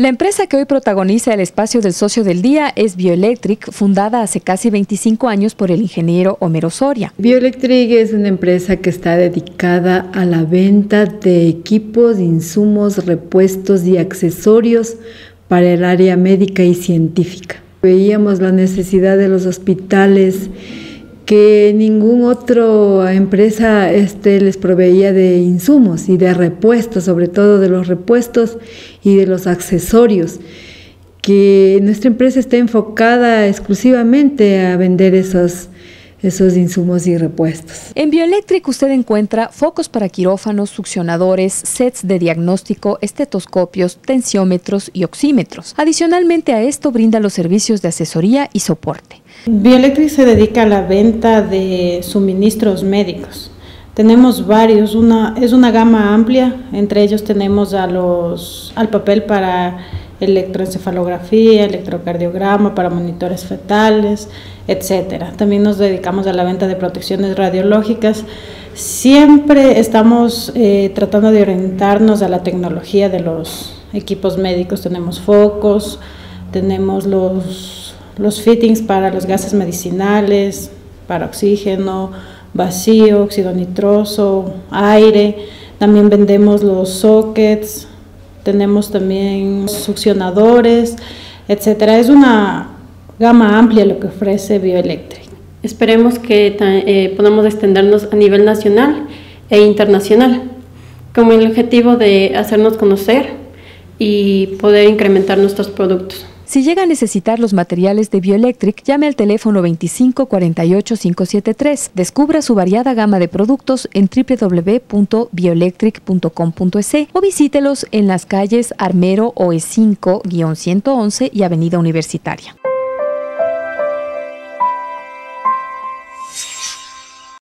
La empresa que hoy protagoniza el espacio del socio del día es Bioelectric, fundada hace casi 25 años por el ingeniero Homero Soria. Bioelectric es una empresa que está dedicada a la venta de equipos, insumos, repuestos y accesorios para el área médica y científica. Veíamos la necesidad de los hospitales que ninguna otra empresa les proveía de insumos y de repuestos, sobre todo de los repuestos y de los accesorios, que nuestra empresa está enfocada exclusivamente a vender esos insumos y repuestos. En Bioelectric usted encuentra focos para quirófanos, succionadores, sets de diagnóstico, estetoscopios, tensiómetros y oxímetros. Adicionalmente a esto brinda los servicios de asesoría y soporte. Bioelectric se dedica a la venta de suministros médicos. Tenemos varios, es una gama amplia, entre ellos tenemos al papel para electroencefalografía, electrocardiograma, para monitores fetales, etcétera. También nos dedicamos a la venta de protecciones radiológicas. Siempre estamos tratando de orientarnos a la tecnología de los equipos médicos. Tenemos focos, tenemos los fittings para los gases medicinales, para oxígeno, vacío, óxido nitroso, aire. También vendemos los sockets, tenemos también succionadores, etcétera. Es una gama amplia lo que ofrece Bioelectric. Esperemos que podamos extendernos a nivel nacional e internacional, con el objetivo de hacernos conocer y poder incrementar nuestros productos. Si llega a necesitar los materiales de Bioelectric, llame al teléfono 25 48 573. Descubra su variada gama de productos en www.bioelectric.com.es o visítelos en las calles Armero OE 5-111 y Avenida Universitaria.